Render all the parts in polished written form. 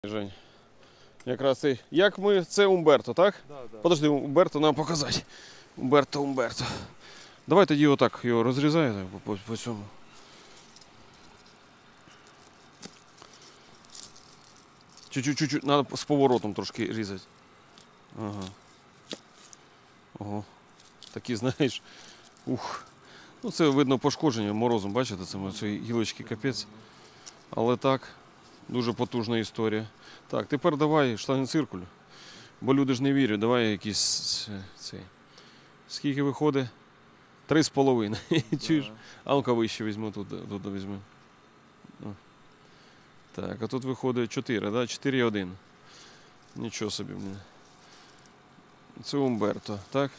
Жень, якраз цей. Як ми. Це Умберто, так? Да. Подожди, Умберто нам показати. Умберто. Давай тоді отак його розрізай по цьому. Чуть-чуть, треба з поворотом трошки різати. Ага. Ого. Такі, знаєш. Ух. Ну це видно пошкодження морозом, бачите, це гілочки капець. Але так, дуже потужна історія. Так, тепер давай штангенциркуль. Бо люди ж не вірять, давай якийсь цей. Скільки виходить? 3,5. Чуєш? А ну-ка вище візьму, тут візьму. Так, а тут виходить 4, да? 4,1. Нічого собі, блін. Це Умберто, так?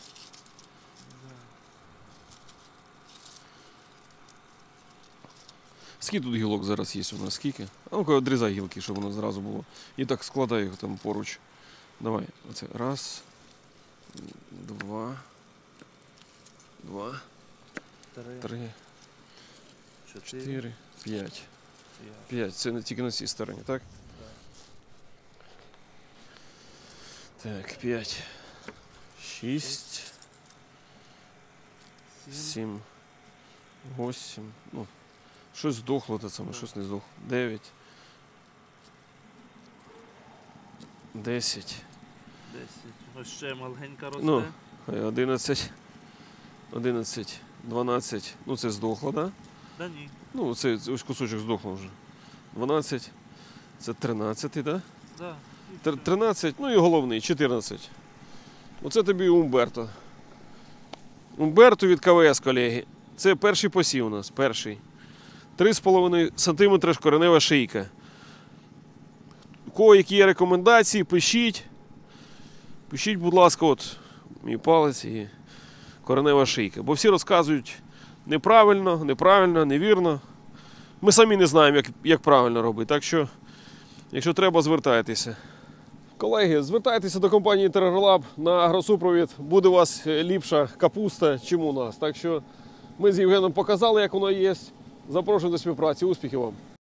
Скільки тут гілок зараз є у нас? Скільки? А ну-ка відрізай гілки, щоб воно зразу було. І так складай їх там поруч. Давай, оце. Раз, два, три, 4, 5. 5. Це не тільки на цій стороні, так? Так, 5, 6, 7, 8, ну, щось здохло, те саме, щось не здохло. 9, 10. Ось ще маленька росте. Ну, 11, 12. Ну, це здохло, так? Да? Да ні. Ну, це ось кусочок здохло вже. 12, це 13, так? Да. 13, ну і головний, 14. Оце тобі Умберто. Умберто від КВС, колеги. Це перший посів у нас, перший. 3,5 см коренева шийка. У кого які є рекомендації, пишіть. Пишіть, будь ласка, от мій палець і коренева шийка. Бо всі розказують неправильно, невірно. Ми самі не знаємо, як правильно робити. Так що, якщо треба, звертайтеся. Колеги, звертайтеся до компанії TerraLab на агросупровід. Буде у вас ліпша капуста, чим у нас. Так що ми з Євгеном показали, як воно є. Запрошую до співпраці. Успіхів вам!